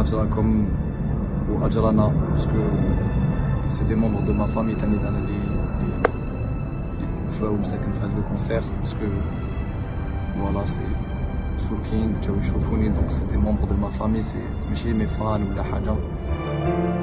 اجراكم واجرنا باسكو سي دي ممبر دو ما فامي تاني تاعنا اللي وفاو مساكن في هذا لو كونسير باسكو فوالا سي سولكين جاو يشوفوني دونك سي دي ممبر دو ما فامي سي ماشي مي فان ولا حاجه.